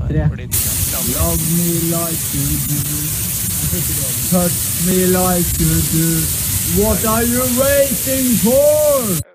tre. Fordi de kan skravle. Love me like you do. Touch me like you do. What are you waiting for?